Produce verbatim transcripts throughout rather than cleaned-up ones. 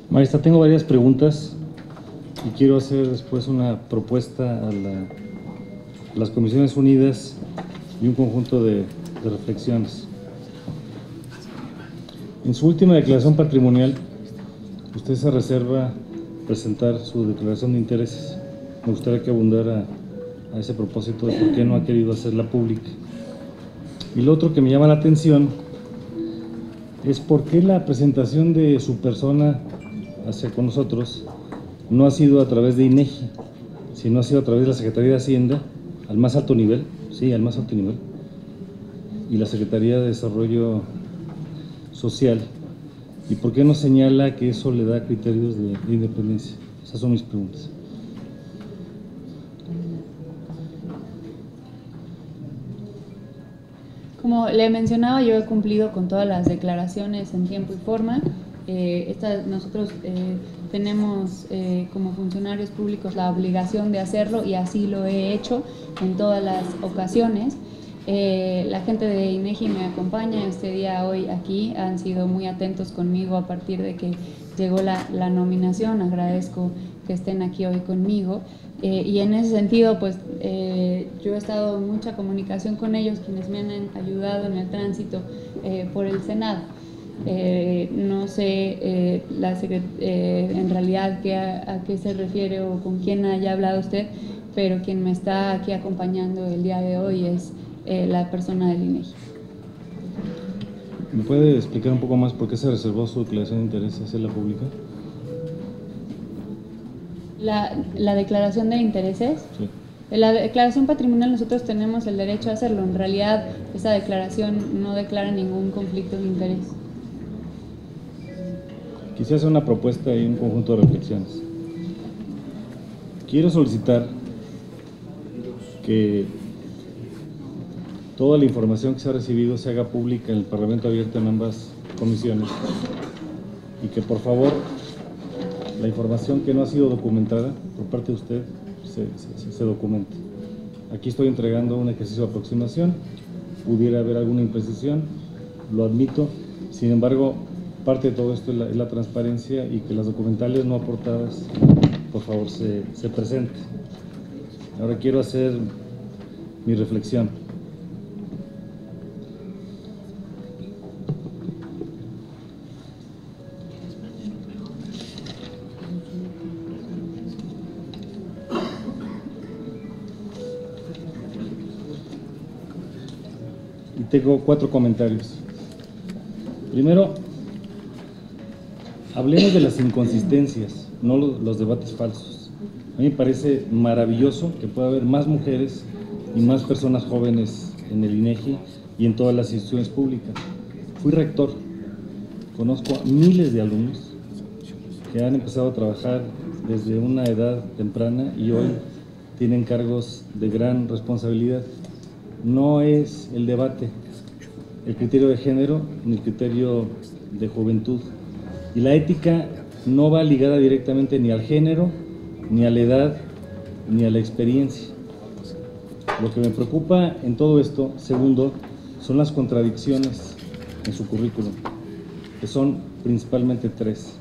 Maestra, tengo varias preguntas y quiero hacer después una propuesta a, la, a las Comisiones Unidas y un conjunto de, de reflexiones. En su última declaración patrimonial, usted se reserva presentar su declaración de intereses. Me gustaría que abundara a ese propósito de por qué no ha querido hacerla pública. Y lo otro que me llama la atención es por qué la presentación de su persona hacia con nosotros no ha sido a través de INEGI, sino ha sido a través de la Secretaría de Hacienda, al más alto nivel, sí, al más alto nivel, y la Secretaría de Desarrollo Social. ¿Y por qué no señala que eso le da criterios de, de independencia? Esas son mis preguntas. Como le mencionaba, yo he cumplido con todas las declaraciones en tiempo y forma. Eh, esta, nosotros eh, tenemos eh, como funcionarios públicos la obligación de hacerlo y así lo he hecho en todas las ocasiones. Eh, la gente de INEGI me acompaña este día hoy aquí, han sido muy atentos conmigo a partir de que llegó la, la nominación. Agradezco que estén aquí hoy conmigo. Eh, y en ese sentido, pues eh, yo he estado en mucha comunicación con ellos, quienes me han ayudado en el tránsito eh, por el Senado. Eh, no sé eh, la eh, en realidad qué, a, a qué se refiere o con quién haya hablado usted, pero quien me está aquí acompañando el día de hoy es eh, la persona del INEGI. ¿Me puede explicar un poco más por qué se reservó su declaración de intereses hacerla pública? La, la declaración de intereses. Sí. En la declaración patrimonial nosotros tenemos el derecho a hacerlo. En realidad esa declaración no declara ningún conflicto de interés. Quisiera hacer una propuesta y un conjunto de reflexiones. Quiero solicitar que toda la información que se ha recibido se haga pública en el Parlamento abierto en ambas comisiones y que por favor la información que no ha sido documentada por parte de usted se, se, se documente. Aquí estoy entregando un ejercicio de aproximación, pudiera haber alguna imprecisión, lo admito, sin embargo, parte de todo esto es la, es la transparencia y que las documentales no aportadas, por favor, se, se presenten. Ahora quiero hacer mi reflexión. Y tengo cuatro comentarios. Primero, hablemos de las inconsistencias, no los, los debates falsos. A mí me parece maravilloso que pueda haber más mujeres y más personas jóvenes en el INEGI y en todas las instituciones públicas. Fui rector, conozco a miles de alumnos que han empezado a trabajar desde una edad temprana y hoy tienen cargos de gran responsabilidad. No es el debate el criterio de género ni el criterio de juventud. Y la ética no va ligada directamente ni al género, ni a la edad, ni a la experiencia. Lo que me preocupa en todo esto, segundo, son las contradicciones en su currículum, que son principalmente tres.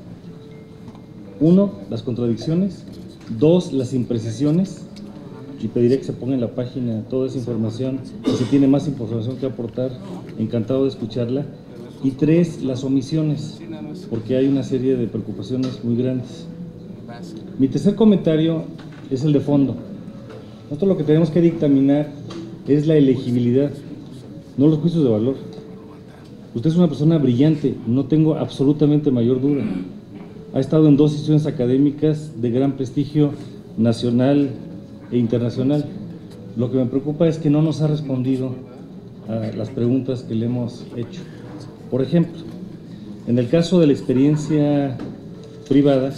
Uno, las contradicciones. Dos, las imprecisiones. Y pediré que se ponga en la página toda esa información, y si tiene más información que aportar, encantado de escucharla. Y tres, las omisiones, porque hay una serie de preocupaciones muy grandes. Mi tercer comentario es el de fondo. Nosotros lo que tenemos que dictaminar es la elegibilidad, no los juicios de valor. Usted es una persona brillante, no tengo absolutamente mayor duda. Ha estado en dos instituciones académicas de gran prestigio nacional e internacional. Lo que me preocupa es que no nos ha respondido a las preguntas que le hemos hecho. Por ejemplo, en el caso de la experiencia privada,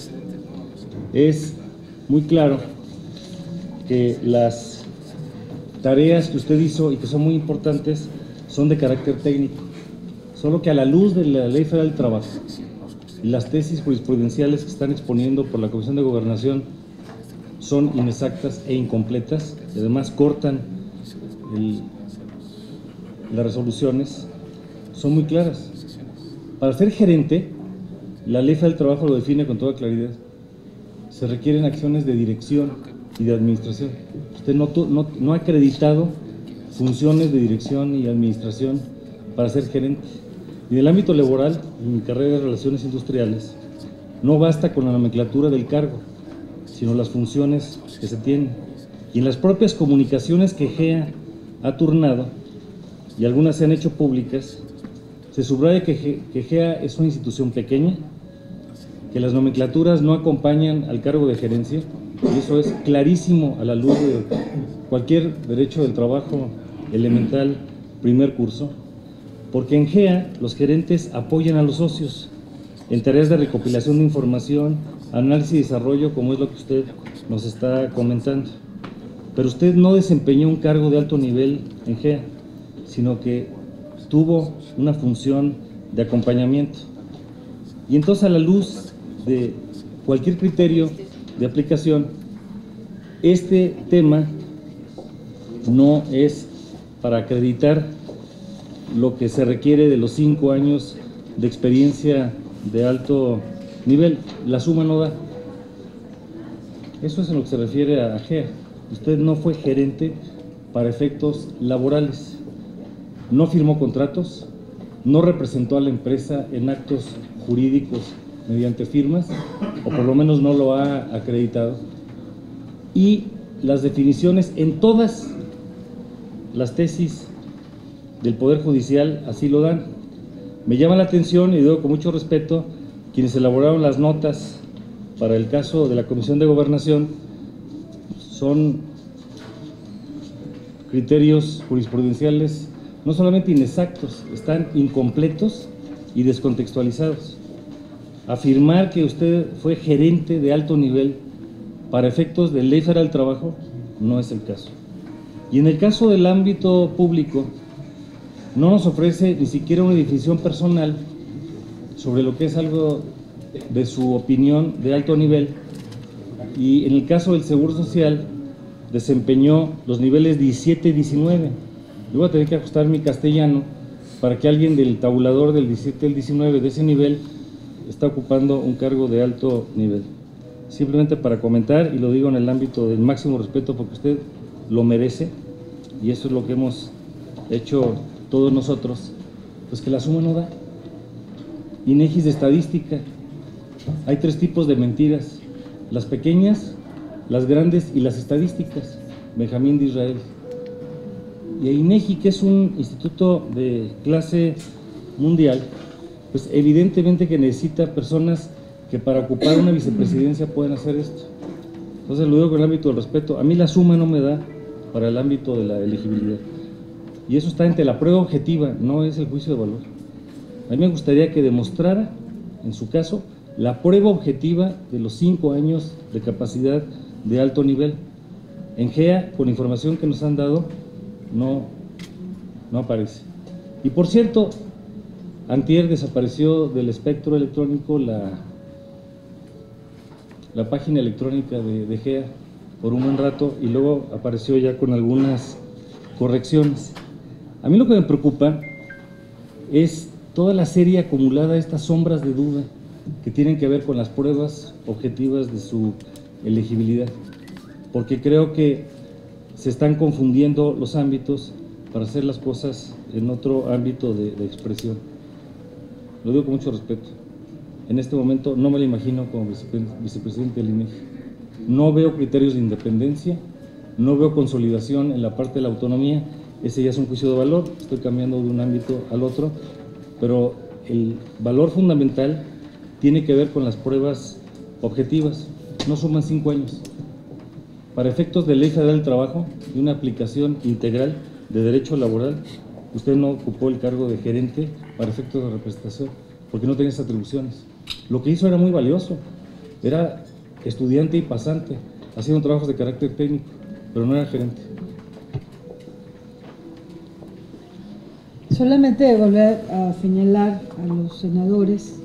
es muy claro que las tareas que usted hizo y que son muy importantes son de carácter técnico, solo que a la luz de la Ley Federal del Trabajo y las tesis jurisprudenciales que están exponiendo por la Comisión de Gobernación son inexactas e incompletas, y además cortan el, las resoluciones, son muy claras. Para ser gerente La Ley Federal del Trabajo lo define con toda claridad. Se requieren acciones de dirección y de administración. Usted no, no, no ha acreditado funciones de dirección y administración para ser gerente. Y en el ámbito laboral, en mi carrera de Relaciones Industriales, no basta con la nomenclatura del cargo, sino las funciones que se tienen. Y en las propias comunicaciones que G E A ha turnado, y algunas se han hecho públicas, se subraya que, que G E A es una institución pequeña, que las nomenclaturas no acompañan al cargo de gerencia, y eso es clarísimo a la luz de cualquier derecho del trabajo elemental, primer curso, porque en G E A los gerentes apoyan a los socios en tareas de recopilación de información, análisis y desarrollo, como es lo que usted nos está comentando. Pero usted no desempeñó un cargo de alto nivel en G E A, sino que tuvo una función de acompañamiento. Y entonces, a la luz de cualquier criterio de aplicación, este tema no es para acreditar lo que se requiere de los cinco años de experiencia de alto nivel. La suma no da. Eso es en lo que se refiere a G E A. Usted no fue gerente para efectos laborales, no firmó contratos, no representó a la empresa en actos jurídicos mediante firmas, o por lo menos no lo ha acreditado, y las definiciones en todas las tesis del Poder Judicial así lo dan. Me llama la atención, y digo con mucho respeto, quienes elaboraron las notas para el caso de la Comisión de Gobernación, son criterios jurisprudenciales no solamente inexactos, están incompletos y descontextualizados. Afirmar que usted fue gerente de alto nivel para efectos de Ley Federal del Trabajo no es el caso. Y en el caso del ámbito público, no nos ofrece ni siquiera una definición personal sobre lo que es algo de su opinión de alto nivel. Y en el caso del Seguro Social, desempeñó los niveles diecisiete y diecinueve. Yo voy a tener que ajustar mi castellano para que alguien del tabulador del diecisiete al diecinueve de ese nivel está ocupando un cargo de alto nivel. Simplemente para comentar, y lo digo en el ámbito del máximo respeto porque usted lo merece, y eso es lo que hemos hecho todos nosotros, pues que la suma no da. INEGI de estadística. Hay tres tipos de mentiras: las pequeñas, las grandes y las estadísticas. Benjamín de Israel. Y INEGI, que es un instituto de clase mundial, pues evidentemente que necesita personas que para ocupar una vicepresidencia puedan hacer esto. Entonces lo digo con el ámbito del respeto. A mí la suma no me da para el ámbito de la elegibilidad. Y eso está entre la prueba objetiva, no es el juicio de valor. A mí me gustaría que demostrara, en su caso, la prueba objetiva de los cinco años de capacidad de alto nivel. En G E A, con información que nos han dado, no, no aparece. Y por cierto, antier desapareció del espectro electrónico la, la página electrónica de, de G E A por un buen rato, y luego apareció ya con algunas correcciones. A mí lo que me preocupa es toda la serie acumulada de estas sombras de duda que tienen que ver con las pruebas objetivas de su elegibilidad, porque creo que se están confundiendo los ámbitos para hacer las cosas en otro ámbito de, de expresión. Lo digo con mucho respeto. En este momento no me lo imagino como vicepresidente del INEGI. No veo criterios de independencia, no veo consolidación en la parte de la autonomía. Ese ya es un juicio de valor, estoy cambiando de un ámbito al otro, pero el valor fundamental tiene que ver con las pruebas objetivas. No suman cinco años. Para efectos de Ley Federal del Trabajo y una aplicación integral de derecho laboral, usted no ocupó el cargo de gerente para efectos de representación, porque no tenía esas atribuciones. Lo que hizo era muy valioso, era estudiante y pasante, hacía un trabajo de carácter técnico, pero no era gerente. Solamente volver a señalar a los senadores